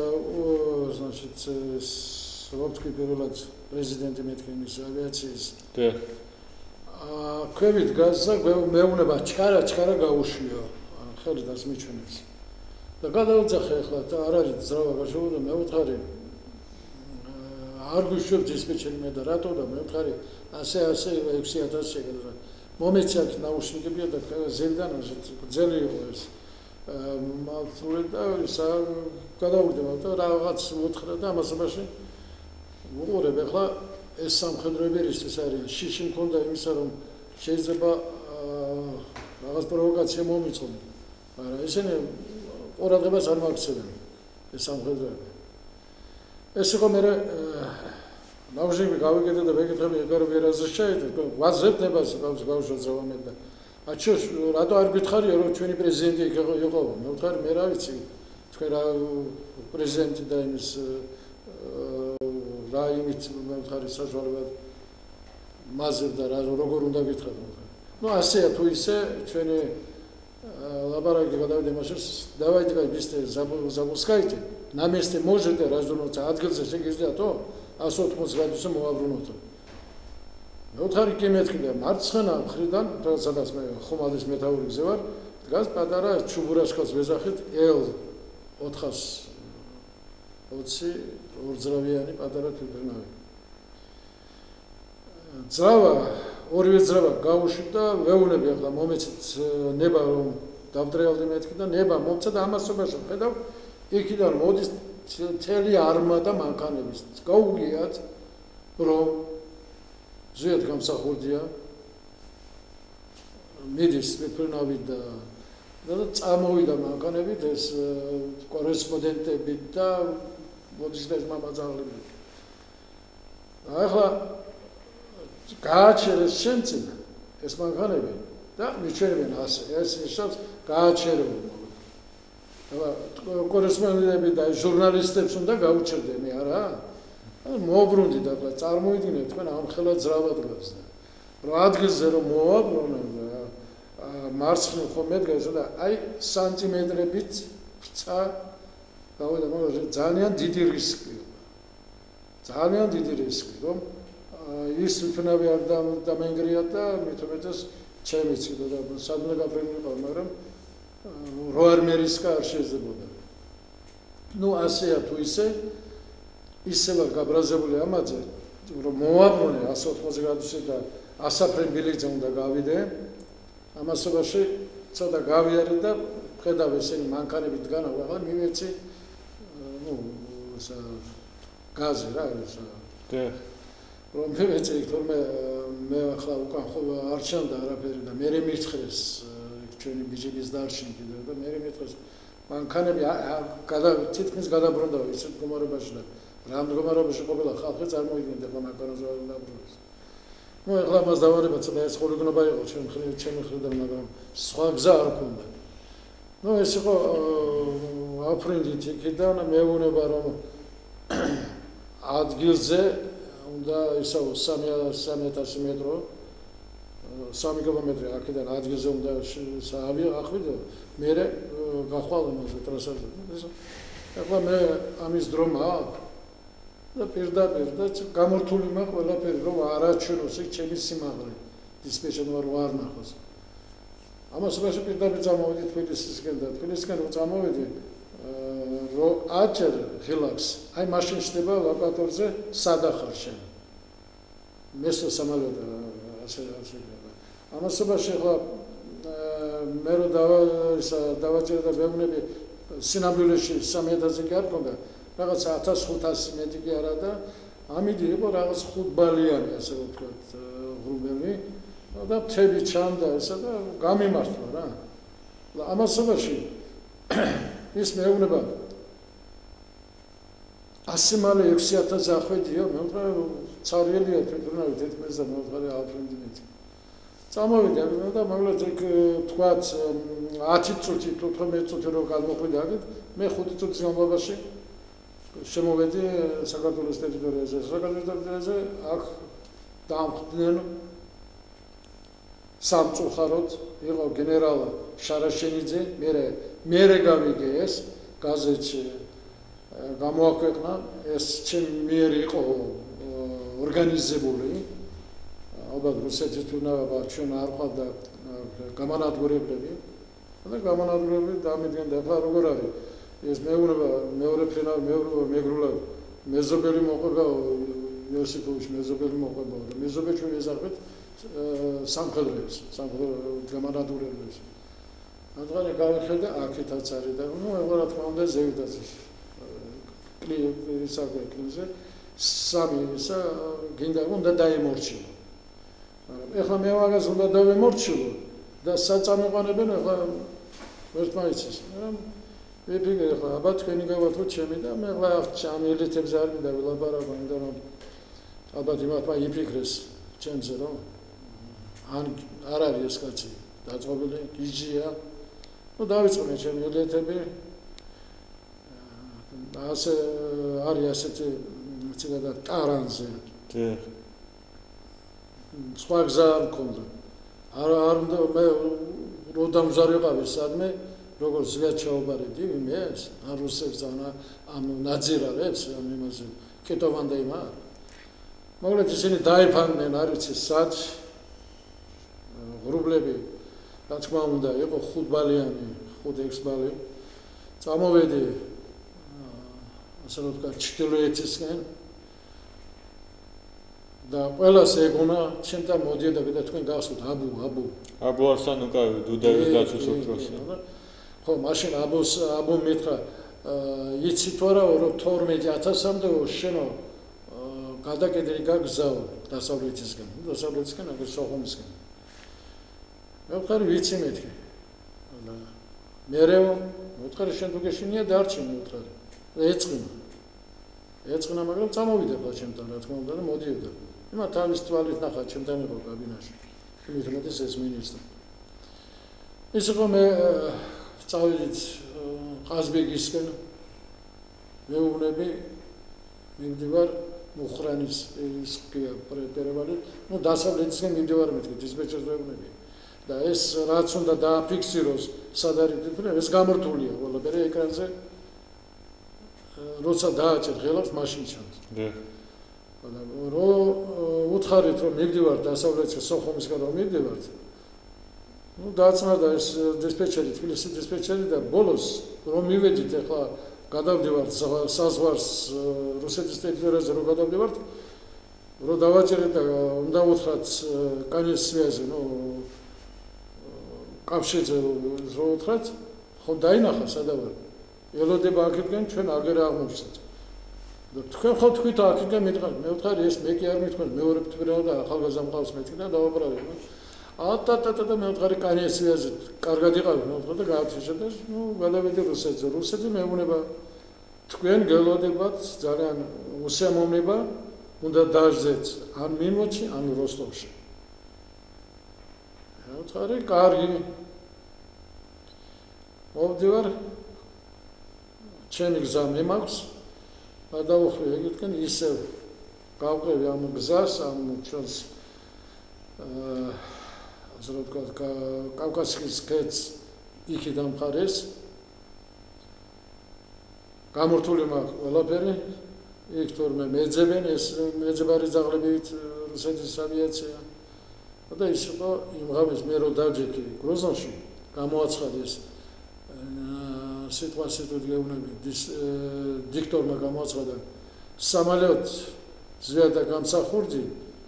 ვთქვი პირველად პრეზიდენტი მეთქი მის ავიაციის. ქვევით გაზა მეუნება ჩქარა გაუშვიო ხელიდან მიჩვენებს და გადავძახე ახლა და არ არის ძრავა გაშოვა და მე ვთხარი არ გვიშვებ დისპეჩერი მე და რატო და მე ვთხარი ასე 6000 შეგეძრა მომეცი აქ ნაუშნიკებია და ზელიდან ძელი იყო ეს მართული და ისა გადავუდგება და რაღაც უთხრა და ამასობაში უყურებ ახლა ეს სამხედროები რისთვის არის შიში მქონდა იმისა რომ შეიძლება რაღაც პროვოკაცია მომიწყონ მაგრამ ესენი ყურადღებას არ მოაქცევენ ეს სამხედროები ეს იყო მე ნავჟები გავიგეთ და ვეკითხები ეგარი ვერაზე შეიძლება ვაზრებთ ნებას გავშოძრავ მე და აჩო რატო არ გითხარია რომ ჩვენი პრეზიდენტი იყო მე ვთქვი მე რა ვიცი თქვენ რა პრეზიდენტი და იმის რა იმით მე ვთქვი საშუალებად მაზერდა რა როგორ უნდა გითხრათ ну ასეა თუ ისე ჩვენი лаборатория გადავიდა მაშინ давайте быстрее запускайте на месте можете развернуться ადგილზე შეგიძლია თო 180 გრადუსზე მოვაბრუნოთ მე ვთქვი კი მეთქი და მარცხენა მხრიდან სადაც მე ხომალდის მეტაური გზე ვარ დგას პატარა ჩუბურაშკას ვეძახით L 420 ორძრავიანი პატარა თვითმფრინავი ძრავა ორივე ძრავა გაუშვდა ვეუნები ახლა მომეცით ნება რომ დავდრეალდი მეთქი და ნება მომცა და ამასობაში ხედავ იქიდან მოდის მთელი არმადა მანქანების გაუგიათ რომ ზედ გამსახურდია მიდის მეფრინავით და წამოვიდა მანქანებით ეს კორესპონდენტებით და მოდის და ეს მამაძაღლები ახლა გააჩერეს შემცენ ეს მანქანები და მიჩვენებენ ასე ეს ნიშნავს გააჩერებულ ახლა კორესპონდენტები და ჟურნალისტებს უნდა გაუჩერდე მე არა მოუბრუნდი და ახლა წარმოიდგინეთ თქვენ ამხელა ძრავა დგას და რომ ადგილზე რომ მოვაბრუნებ მარცხნივ ხომ ედგას და აი სანტიმეტრებით ბრცა გავიდა მაგრამ ძალიან დიდი რისკია ძალიან დიდი რისკი რომ ის ვიფნავი არ დამენგრია და მithomets ჩემიც კიდე და სადმე გაფრენილიყავ მაგრამ რო არ მერისკა არ შეძებოდა ნუ ასეა თუ ისე ვარ გაბრაზებული ამაზე რომ მოვაბრუნე 180 გრადუსი და ასაფრენ ბილიკზე უნდა გავიდე ამასობაში ცოტა გავიარე და ხედავ ესენი მანქანებით დგანავ ახლა მივეცი ნუ გაზი რა ეს რომ მივეცი თორმე მე ახლა უკან ხო არ ჩანდა არაფერი და მე მირცხეს ჩვენი ბიჭების დარშენ კიდე და მე მირცხეს მანქანები თითქმის გადაბრუნდა ისეთ მდგომარეობაში და რა მდგომარეობაში ყოფილა ხალხი წარმოიდგინეთ ახლა მანქანაზე დაბრუნდეს ნუ ახლა მას დავარება ცოტა ეს ხოლიგნობა იყო ჩემი მხრიდან მაგრამ სხვა გზა არ ქონდა ნუ ეს იყო აფრინდით იქიდან მეუბნება რომ ადგილზე უნდა ისაო 3000 მეტრო 3 კილომეტრი აქედან ადგილზე უნდა ახვიდო მე გახვალ ამაზე ტრასაზე ახლა მე ამის დრო მაქვს და პირდაპირ და გამორთული მაქვს ყველაფერი რომ არ აჩვენოს იქ ჩემი სიმაღლე დისპეჩერმა არ ნახოს ამასობაში პირდაპირ წამოვედი თბილისისკენ და თბილისისკენ რომ წამოვედი რომ აჭერ ღილაკს აი მაშინ შდება ლოკატორზე სადახარ შენ მესო სამალოთ ასე ამასობაში ხო მე რო დავაჭერე და ვეუბნები სინამდვილეში 3000-ზე კი არ მქონდა რაღაც 1500 მეტი კი არა და ამიდი იყო რაღაც 5 ბალიანი ასე ვთქვათ ღრუბელი და მთელი ჩანდა ესა და გამიმართლა რა ამასობაში ის მეუბნება 100 მალე 6000 ახვედია მე ვთქვა ცარიელია თვითონავი თეთრმეზე მე ვთქვა ალფრენდინეთი წამოვიდა და მაგალითად იქ თქვათ 10 წუთი თუ 15 წუთი რო გადმოხვიდა აქ მე 5 წუთის განმავლობაში შემოვედი საქართველოს ტერიტორიაზე აქ დამხვდნენ სამწუხაროდ იყო გენერალ შარაშენიძე მე გავიგე ეს გაზეთში გამოაქვეყნა ეს ჩემი მიერ იყო ორგანიზებული ალბათ რუსეთის თუნაობა ჩვენ არ ყავდა გამანადგურებლები და გამანადგურებლები დამიდგენდა ახლა როგორ არის ეს მეუბნება მეორე ფინალ მეგრულად მეზობელი მოყვება იოსიფოვიჩ მეზობელი მოყვება და მეზობელი ეზარბეთ სამხედროებს გამანადგურებლებს ანუ გავიხედა აქეთაც არის და ნუ რა თქმა უნდა ზევიდაც კლინზე სამი ისა გინდა უნდა დაემორჩილო მაგრამ ეხლა მე მაგას უნდა დავემორჩილო და საწამეყანებენ ეხლა ერთმანეთის ვიფიქრე ეხლა აბა თქვენი გავათო ჩემი და მე ეხლა ამ ელიტებზე არ მინდა ვილაპარაკო იმიტომ რომ ალბათ იმათმა იფიქრეს ჩემზე რომ ან არ არის ეს კაცი დაწყობილი გიჟია ну დავიწყე ჩემი ელიტები ასე არის ასეთი ცოტა ტარანზე სხვა გზა არ მქონდა არ უნდა მე რო დამზარიყავი სადმე როგორც ზღად ჩაუბარედი იმეს ან რუსებს ამ ნაძირალებს ამ იმაზე კეტოვანდა იმა მაგრამ ისინი დაიფანდნენ არ ვიცი სად ღრუბლები რა თქმა უნდა იყო 5 ბალიანი 5-6 ბალი წამოვედი ასე ვთქვათ ჩრდილოეთისკენ და ყველას ეგონა ჩემთან მოდიოდა და თქვენ გახსოვთ აბუ არსან უკავი დუდავის დაცვის უფროსი. ხო, მაშინ აბუ მითხრა იცი თუ არა რომ 12000-მდე შენო გადაკიდრი გაგზავნ დასავლეთისკენ აგერ სოხუმისკენ. მე ვთქვი ვიცი მეთქი. მერე ვთქვი შენ თუ გეშინია დარჩი მე ვთქვი. ეწყინა მაგრამ წამოვიდა ხა ჩემთან რა თქმა უნდა და მოდიოდა. იმათ თავის თვალით ნახა ჩემთან იყო კაბინაში. იმითაც ეს მინისტრი. ის იყო მე წავიდით ყაზბეგისკენ მეუბნები მივდივარ მუხრანის ის პრეპერებელი ნუ დასავლეთისკენ მივდივარ მეთქი დისპეჩერს მეუბნები და ეს რაც უნდა დააფიქსიროს სად არის ეს გამართულია ყველაფერი ეკრანზე როცა დააჭერ ღელავს მაშინ ჩანს რო უთხარით რომ მივდივარ დასავლეთისკენ სოხუმისკენ რომ მივდივარ ну დააწმარდა ეს დისპეჩერი თბილისის დისპეჩერი და ბოლოს რომ მივედით ახლა გადავდივართ საზღვარს რუსეთის ტერიტორიაზე რომ გადავდივართ რომ დავაჭერეთ და უნდა უთხრათ კანეს სვიაზე ну კავშირზე რომ უთხრათ ხო დაინახა სადავარ ელოდება აქეთკენ ჩვენ აგერ აღმოვჩნდით და თქვენ ხო თქვით აქეთკენ მითხარ მე ვთქვი ეს მე კი არ მithქვენ მეორე თვითონ და ახალგაზრდა მყავს მეთქი და დავაბრალე და მე ვთქვი კანეს სვიაზე კარგად იყავი მე ვთქვი და გააცეშა და ну გადავედი რუსეთზე რუსეთზე მეუბნება თქვენ გელოდებათ ძალიან უსიამოვნება უნდა დაჟდეთ ან მინვოჩი ან როსტოვში მე ვთქვი კარგი მოვდივარ ჩემი გზა მე მაქვს და დავუხვი ეგეთკენ ისევ გავყევი ამ გზას ამ ჩვენს ასე რომ ვთქვათ კავკასიის ქედს იქიდან მხარეს გამორთული მაქვს ყველაფერი იქ თორმე მეძებენ ეს მეძებარი ძაღლებივით რუსეთის ავიაცია და ის იყო იმ ღამეს მე რო დავჯექი გროზნოში გამოაცხადეს სიტუაციით გეუბნები დიქტორმა გამოაცხადა самолет звезда გამსახურდი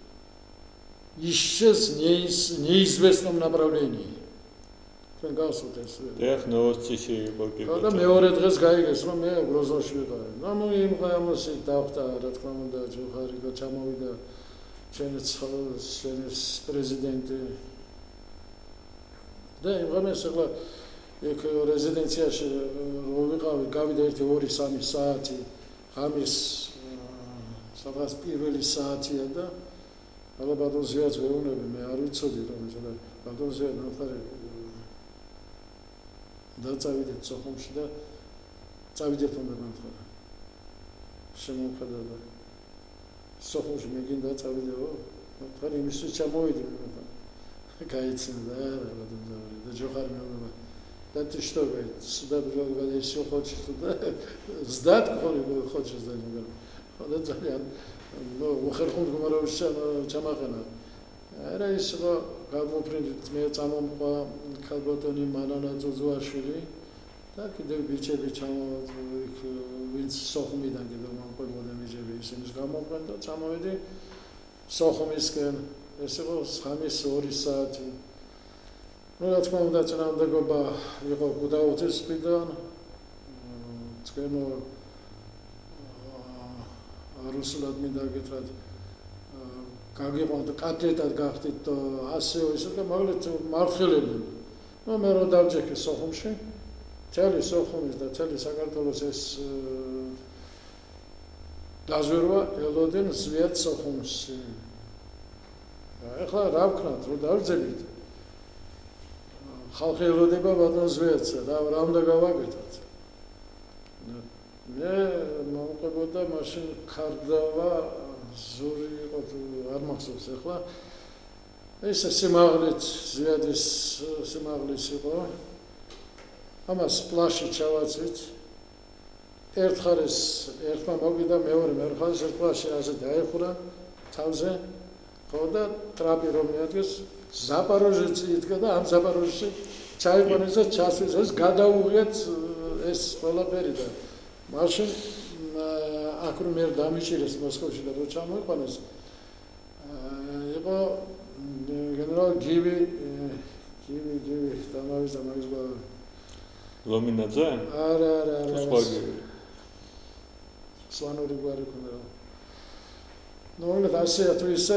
исчез в неизвестном направлении. Თქვენ გასულთ ეს. ეხ ნოვოსტიში იყო კი. და მეორე დღეს გაიგეს რომ მე გროზნოში ვიყავი. ნუ იმ გამოსი დავხტა რა თქმა უნდა ჯოხარი და ჩამოვიდა ჩვენს პრეზიდენტი. და იმ გამეს ახლა იქ რეზიდენციაში რომ ვიყავი გავიდა 1-2-3 საათი ღამის სადღაც პირველი საათია და αλλά ბატონზეაც ვეუბნები მე არ ვიცოდი რომ ეს და ბატონზე ნახარი და წავიდეთ სოხუმში და წავიდეთ უნდა ნახარი შემოხედა და სოხუმში მე გინდა წავიდეო ნახარი იმისთვის ჩამოვიდი მე გაიცნდა და ბატონზე და ჯოხარი მეუბნება და ты что говорит сюда друга еще хочешь туда сдать хочешь да не говорю да ძალიან ну უხერხულ გმაროვში ჩამაყენა არა ის რა გამოფრინდით მე წამომყვა ქალბატონი მანანა ძოძუაშვილი და კიდევ ბიჭები ვინც სოხუმიდან კიდევ მომყვებოდა ბიჭები ისინი გამომყვენ და წამოვედი სოხუმისკენ ეს იყო 2 საათი ну რა თქმა უნდა წინააღმდეგობა იყო გუდაუთის მხრიდან თქვენო რუსულად მინდა გითხრათ გაგიყვანთ კატეტად გახდით ასე ისე და მაგალითად მართხილები ну მე რო დავჯექი სოხუმში თელი სოხუმის და თელი საქართველოს ეს დაზვერვა ელოდნენ ზვიად სოხუმში ახლა რა ვქნათ რომ დავძებით ხალხი ელოდება ბატონ ზვიადსა და რა უნდა გავაკეთოთ მე მომყვებოდა მაშინ ქარდავა ზური იყო არ მახსოვს ახლა ეს სიმაღლით ზვიადის სიმაღლის იყო ამას პლაში ჩავაცვით ერთმა მოვიდა მეორე ხალხს ერთ პლაში ასე დაეხურა თავზე ხო და ტრაპი რომ მიადგეს ზაპაროჟეც იდგა და ამ ზაპაროჟში ჩაიყვანეს და ჩასვეს ეს გადაუღიათ ეს ყველაფერი და მაშინ აქ რომ მე დამიჭირეს მოსკოვში და რო ჩამოიყვანეს იყო გენერალ გივი დამავიდა მაგის ბალა ლომინაძე? არა სხვა გივი. სვანური გვარი ქონდა. ნუ ასე თუ ისე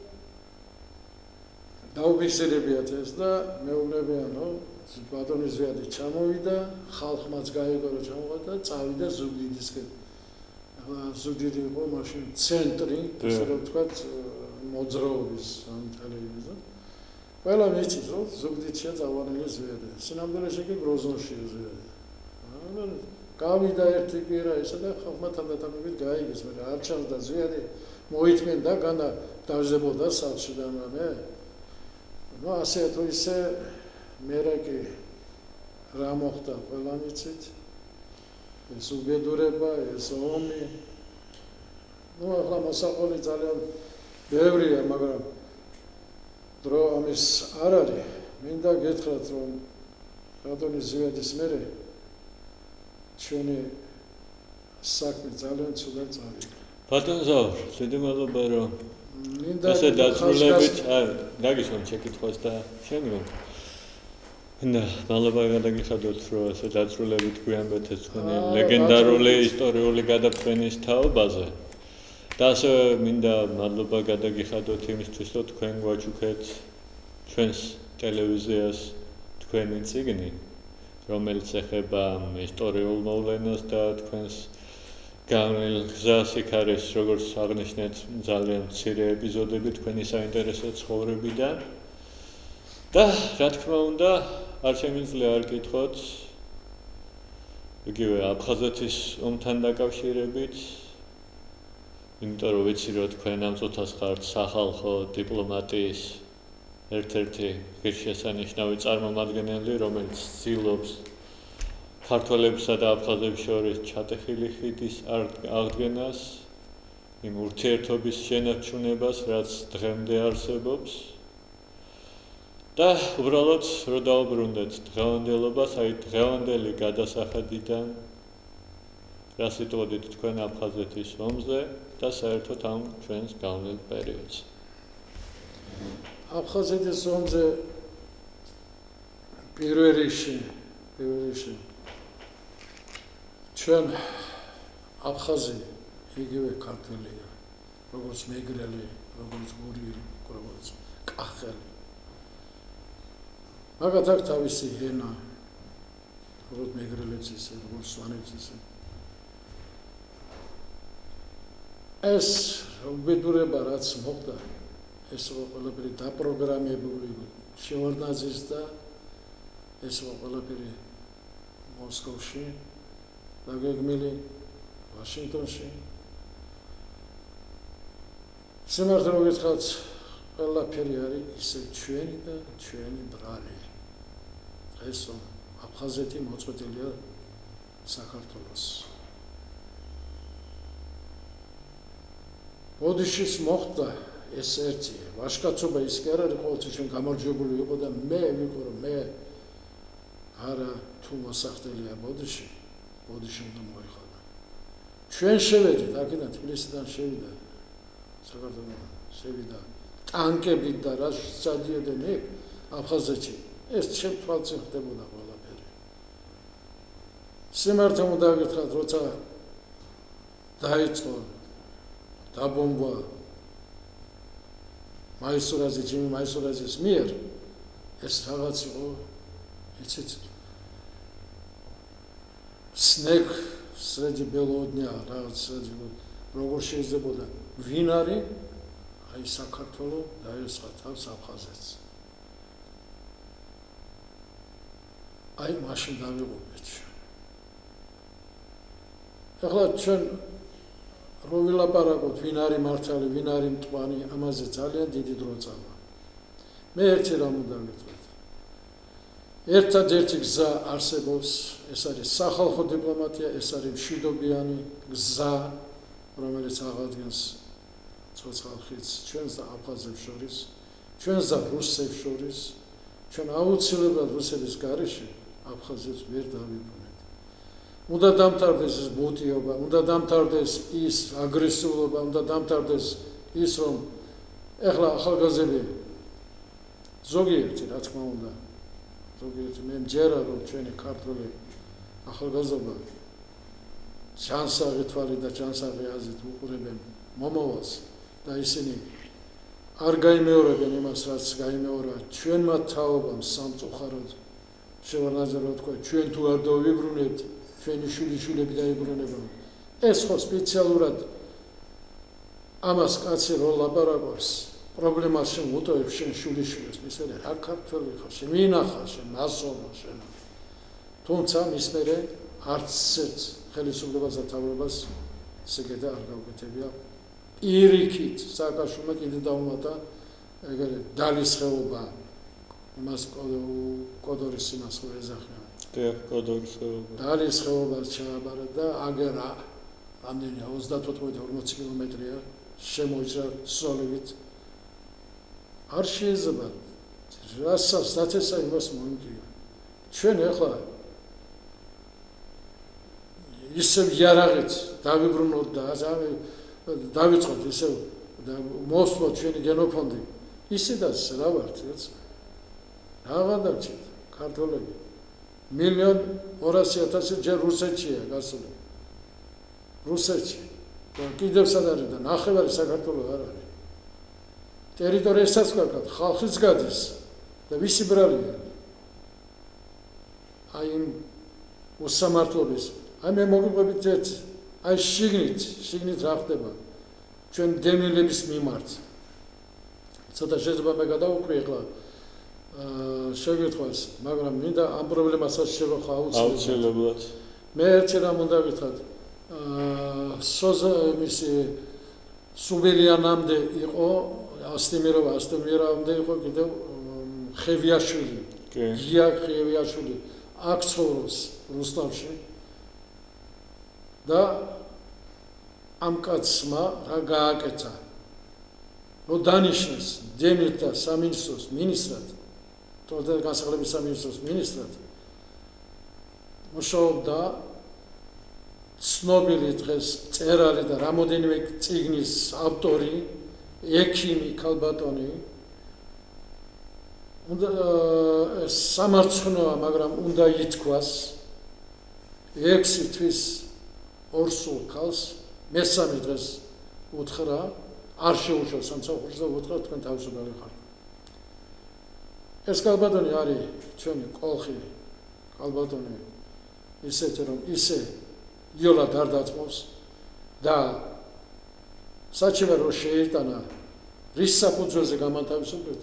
დაუფიქსირებიათ ეს და მეუბნებიანო ბატონი ზვიადი ჩამოვიდა, ხალხმაც გაიგო რომ ჩამოვიდა, წავიდა ზუგდიდისკენ. ახლა ზუგდიდი იყო მაშინ ცენტრი, ასე რომ ვთქვათ, მოძრაობის ამ ტელევიზორზე. ყველა მიცის რომ ზუგდიდშია წავანილი ზვიადი. სინამდვილეში კი გროზნოშია ზვიადი. გავიდა ერთი კვირა ესა და ხალხმა თანდათანობით გაიგეს, მაგრამ არ ჩანს და ზვიადი მოიწმინდა, განა დავზებოდა სახლში და მე. ნუ ასე თუ ისე მერე კი რა მოხდა ყველა მიცით. ეს უბედურება, ეს ომი. ნუ ახლა მოსაყოლი ძალიან ბევრია, მაგრამ დრო ამის არ არის. მინდა გითხრათ, რომ ბატონი ზვიადის მერე ჩვენი საქმე ძალიან ცუდად წავიდა. ბატონ ზაურ, დიდი მადლობა რომ ესე დაწვრილებით, დაგიშვა შეკითხვას და შემდგომ. მინდა მადლობა გადაგიხადოთ, რომ ესე დაწვრილებით გვიანბეთ ეს თქვენი ლეგენდარული ისტორიული გადაფრენის თაობაზე. და ასე მინდა მადლობა გადაგიხადოთ იმისთვის, რომ თქვენ გვაჩუქეთ ჩვენს ტელევიზიას თქვენი წიგნი, რომელიც ეხება ისტორიულ მოვლენას და თქვენს განვლილ გზას იქ არის, როგორც აღნიშნეთ, ძალიან მცირე ეპიზოდები თქვენი საინტერესო ცხოვრებიდან. და რა თქმა უნდა, არ შემიძლია არ გითხრათ იგივე აფხაზეთის ომთან დაკავშირებით, იმიტომ რომ ვიცი რომ თქვენ ამ წუთას ხართ სახალხო დიპლომატიის ერთ-ერთი ღირსშესანიშნავი წარმომადგენელი, რომელიც ცდილობს ქართველებსა და აფხაზებს შორის ჩატეხილი ხიდის აღდგენას, იმ ურთიერთობის შენარჩუნებას, რაც დღემდე არსებობს. და უბრალოდ რომ დავუბრუნდეთ დღევანდელობას, აი დღევანდელი გადასახადიდან რა სიტყვოდით თქვენ აფხაზეთის ომზე და საერთოდ ამ ჩვენს განვლილ პერიოდს. აფხაზეთის ომზე პირველ რიგში ჩვენ აფხაზი იგივე ქართველია, როგორც მეგრელი, როგორც გურიელი, როგორც კახელი. მაგათ აქვს თავისი ენა, როგორც მეგრელებს ისე, როგორც სვანებს ისე. ეს უბედურება რაც მოხდა, ეს ყველაფერი დაპროგრამებული შევარდნაძის და ეს ყველაფერი მოსკოვში დაგეგმილი ვაშინგტონში. სიმართლე რომ გითხრათ, ყველაფერი არის ისე ჩვენი და ჩვენი ბრალი. დღეს აფხაზეთი მოწყვეტილია საქართველოს. ბოდიშის მოხდა ეს ერთი ვაშკაცობა ის კი არ არის ყოველთვის ჩვენ გამარჯვებული ვიყო და მე ვიყო რომ მე არა თუ მოსახდელია ბოდიში უნდა მოიხადა. ჩვენ შევედით აქედან თბილისიდან შევიდა საქართველოს შევიდა ტანკებით და რა სადიოდნენ იქ აფხაზეთში ეს ჩემ თვალწინ ხდებოდა ყველაფერი. სიმართლე უნდა გითხრათ, როცა დაიწყო დაბომბვა ჯიმი მაისურაძის მიერ ეს რაღაც იყო იცით სნეკ სრედი ბელოდნია რაღაც როგორ შეიძლებოდა ვინ არის აი საქართველოს დაესხა თავს აფხაზეთს აი მაშინ დავიღუპეთ. ახლა ჩვენ რო ვილაპარაკოთ ვინ არის მართალი, ვინ არის მტკვანი, ამაზე ძალიან დიდი დრო წავა. მე ერთი რამ უნდა გითხრათ. ერთადერთი გზა არსებობს, ეს არის სახალხო დიპლომატია, ეს არის მშვიდობიანი გზა, რომელიც აღადგენს ცოცხალხის ჩვენს და აფხაზებს შორის, ჩვენს და რუსებს შორის, ჩვენ აუცილებლად რუსების გარეშე აფხაზებს ვერ დავიბრუნებთ. უნდა დამთავრდეს ეს ბუტიობა, უნდა დამთავრდეს ის აგრესიულობა, უნდა დამთავრდეს ის, რომ ეხლა ახალგაზრდები ზოგიერთი რა თქმა უნდა ზოგიერთი მე მჯერა რომ ჩვენი ქართული ახალგაზრდა ჯანსაღი თვალი და ჯანსაღი აზრით უყურებენ მომავალს და ისინი არ გაიმეორებენ იმას რაც გაიმეორა ჩვენმა თაობამ სამწუხაროდ შევარდნაძე რა თქვა ჩვენ თუ არ დავიბრუნებთ ჩვენი შვილიშვილები დაიბრუნება ეს ხო სპეციალურად ამას კაცი რო ლაპარაკობს პრობლემას შენ უტოვებ შენ შვილიშვილებს მისმერე რა ქართველი ხარ შენ მინახა შენ მასონა შენ თუმცა მისმერე არც ერთ ხელისუფლებას და თავრობას სიგედა არ გავკეთებია პირიქით სააკაშვილმა კიდე დაუმატა ეგრე დალის ხეობა იმას კოდორის იმას ხო ეძახიან კოდორის ხეობა დალის ხეობას ჩააბარა და აგერა ამდენია 34-40 კილომეტრია შემოიჭრა სოლივით არ შეიძლება რასაც დაწესა იმას მოიმკია ჩვენ ახლა ისევ იარაღით დავიბრუნოთ და დავიწყოთ ისევ და მოსვლოთ ჩვენი გენოფონდი ისედაც რა ვართ რა დარჩით ქართველები 1,200,000 ჯერ რუსეთშია გასული რუსეთში და კიდევ სად არის და ნახევარი საქართველოს არ არის ტერიტორიასაც გაქვთ ხალხიც გადის და ვისი ბრალია აი იმ უსამართლობის აი მე მოგიყვებით ერთ აი შიგნით რა ხდება ჩვენ დევნილების მიმართ ცოტა შეიძლება მე გადავუკვი ახლა შეგეთქვას მაგრამ მინდა ამ პრობლემასაც შევახვა აუცილებლად მე ერთი რამ უნდა გითხრათ მისი სუბელიანამდე იყო ასტემიროვამდე იყო კიდევ ხევიაშვილი გია ხევიაშვილი აქ ცხოვრობს რუსთავში და ამ კაცმა რა გააკეთა რომ დანიშნეს დევნილთა სამინისტროს მინისტრად თორემ განსახლების სამინისტროს მინისტრად მუშაობდა ცნობილი დღეს წერალი და რამოდენიმე წიგნის ავტორი ექიმი ქალბატონი უნდა სამარცხვინოა მაგრამ უნდა ითქვას 6 თვის ორსულ ქალს მესამე დღეს უთხრა არ შეუშვა სამსახურს და უთხრა თქვენ თავისუფალი ხართ ეს ქალბატონი არის ჩვენი კოლხი ქალბატონი ისეთი რომ ისე იოლად არ დაწმობს და საჩივარ რო შეიტანა რის საფუძველზე გამანთავისუფლდა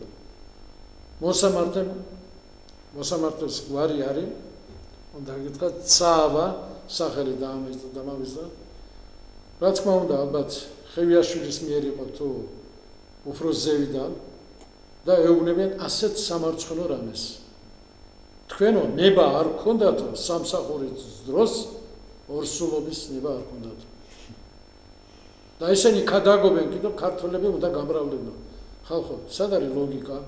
მოსამართლეს გვარი არის უნდა გითხრათ ცავა სახელი დამამიზდა რა თქმა უნდა ალბათ ხევიაშვილის მიერ იყო თუ უფრო ზევიდან და ეუბნებიან ასეთ სამარცხვინო რამეს თქვენო ნება არ გქონდათო სამსახურის დროს ორსულობის ნება არ გქონდათ და ესენი ქადაგობენ კიდევ ქართველები უნდა გამრავლებნო ხალხო სად არის ლოგიკა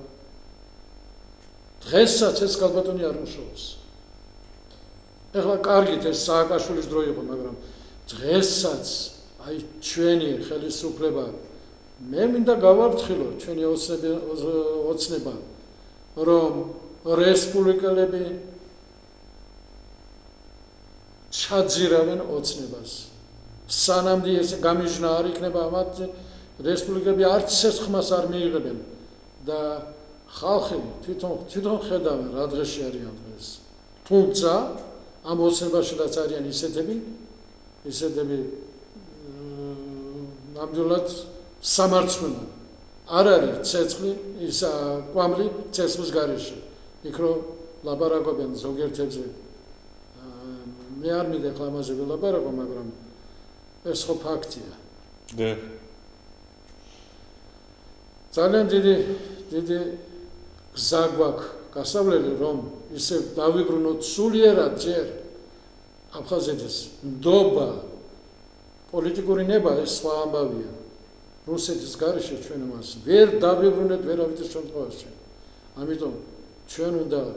დღესაც ეს ქალბატონი არ მუშაობს ეხლა კარგით ეს სააკაშვილის დრო იყო მაგრამ დღესაც აი ჩვენი ხელისუფლება მე მინდა გავარცხილო ჩვენი ოცნება რომ რესპუბლიკელები ჩაძირავენ ოცნებას სანამდე ეს გამიჟნა არ იქნება ამათ რესპუბლიკები არც ერთ ხმას არ მიიღებენ და ხალხი თვითონ ხედავენ რა დღეში არიან დღეს თუმცა ამ ოცნებაშიც არიან ისეთები ნამდვილად სამარცხვინო არ არის ცეცხლი ის კვამლი ცეცხლის გარეშე იქ რომ ლაპარაკობენ ზოგიერთებზე მე არ მინდა ახლა ამაზე ვილაპარაკო მაგრამ ეს ხო ფაქტია და ძალიან დიდი გზა გვაქვს გასავლელი რომ ისე დავიბრუნოთ სულიერად ჯერ აფხაზეთის ნდობა პოლიტიკური ნება ეს სხვა ამბავია რუსეთის გარეშე ჩვენ მას ვერ დავიბრუნეთ ვერავითარ შემთხვევაში ამიტომ ჩვენ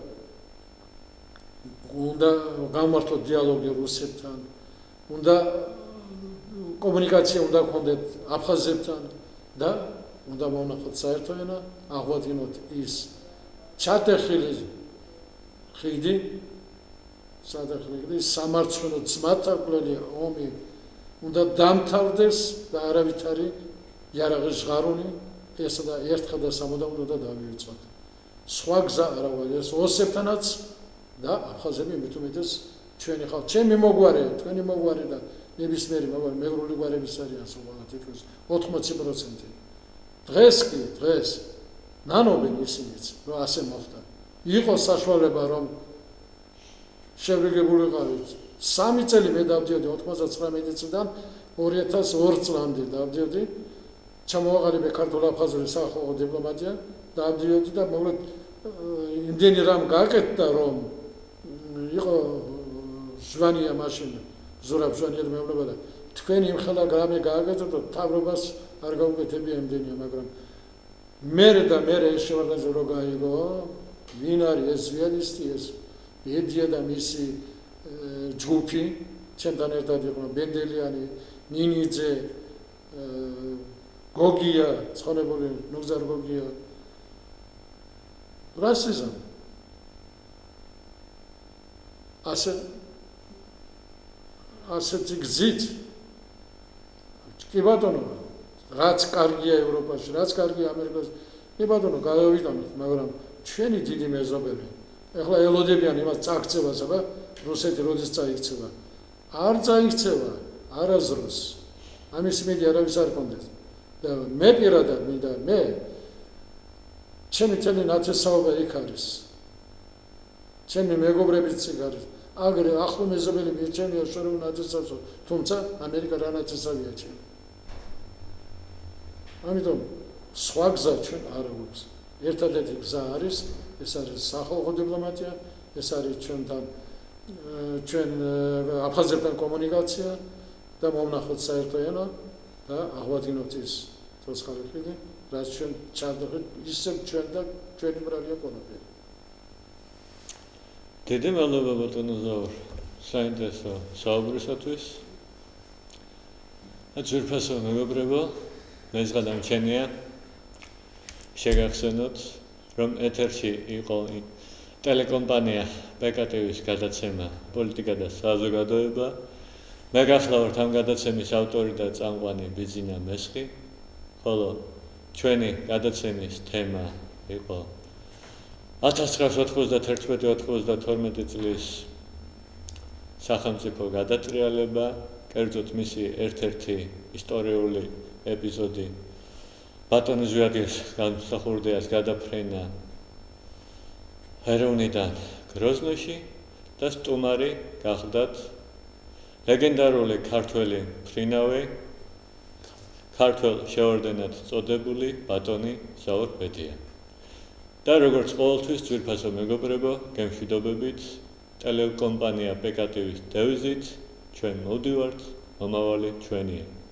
უნდა გამართოთ დიალოგი რუსეთთან უნდა კომუნიკაცია უნდა გქონდეთ აფხაზებთან და უნდა მოვნახოთ საერთო ენა, აღვადგინოთ ის ჩატეხილი ხიდი, სამართლო ძმათა მკვლელი ომი უნდა დამთავრდეს და არავითარი იარაღის ჟღარუნი ესა და ერთხელ და სამუდამოდ უნდა დავივიწყოთ. სხვა გზა არ აქვს ეს ოსებთანაც და აფხაზები მით უმეტეს ჩვენი ხალხი, ჩემი მოგვარე, თქვენი მოგვარე და ნებისმიერი მოგვარე მეგრული გვარების არიან სულ თითქოს 80%. დღეს კი, დღეს ნანობენ ისინიც, რომ ასე მოხდა. იყო საშუალება რომ შევრიგებულიყავით 3 წელი მე დავდიოდი 99 წლიდან 2002 წლამდე დავდიოდი ჩამოვაყალიბე ქართულ-აფხაზური სახალხო დიპლომატია დავდიოდი და მოგლოდ იმდენი რამ გააკეთდა რომ იყო ჟვანია მაშინ ზურაბ ჟვანია მეუბნება და თქვენი იმხელა გრამე გააკეთოთ და თავრობას არ გაუკეთებია იმდენია მაგრამ მე ეს შევარდაზე რო გაიგო ვინ არის ეს ზვიადისტი ეს ბედია და მისი ჯგუფი ჩემთან ერთად იყო ბენდელიანი ნინიძე გოგია ცხონებული ნუგზარ გოგია რასიზმი ასეთი გზით კი ბატონო რაც კარგია ევროპაში რაც კარგია ამერიკაში კი ბატონო გავევიტანოთ მაგრამ ჩვენი დიდი მეზობელი ეხლა ელოდებიან იმას წაქცევას აბა რუსეთი როდის წაიქცევა არ წაიქცევა არაზრუს ამის მიდი არავის არ კონდეს და მე პირადად მინდა მე ჩემი თემი ნაცესაობა იქ არის ჩემი მეგობრებიც იქ არის აგრე ახლო მეზობელი მირჩენია შორეულ ნაცესავსო თუმცა ამერიკა რა ნაცესავია ჩემი ამიტომ სხვა გზა ჩვენ არ აქვს ერთადერთი გზა არის ეს არის სახალხო დიპლომატია ეს არის ჩვენ აფხაზებთან კომუნიკაცია და მომნახოთ საერთო ენა და აღვადგინოთ ის ცოცხალი ხიდი რაც ჩვენ ჩავდღეთ ისევ ჩვენ და ჩვენი ბრალია ყველაფერი დიდი მადლობა ბატონო ზაურ საინტერესო საუბრისათვის ძვირფასო მეგობრებო მეზღადამჩენია შეგახსენოთ რომ ეთერში იყო ტელეკომპანია PKTV-ის გადაცემა პოლიტიკა და საზოგადოება მე გახლავართ ამ გადაცემის ავტორი და წამყვანი ბიძინა მესხი ხოლო ჩვენი გადაცემის თემა იყო 1991-92 წლის სახელმწიფო გადატრიალება კერძოდ მისი ერთ-ერთი ისტორიული ეპიზოდი ბატონი ზვიადლის გამსახურდიას გადაფრენა ეროვნიდან გროზნოში და სტუმარი გახდათ ლეგენდარული ქართველი ფრინავი ქართველ შეორდენად წოდებული ბატონი ზაურ ბედია და როგორც ყოველთვის ძვირფასო მეგობრებო გემშვიდობებით ტელეკომპანია PKTV-ის დევიზით ჩვენ მოვდივართ მომავალი ჩვენია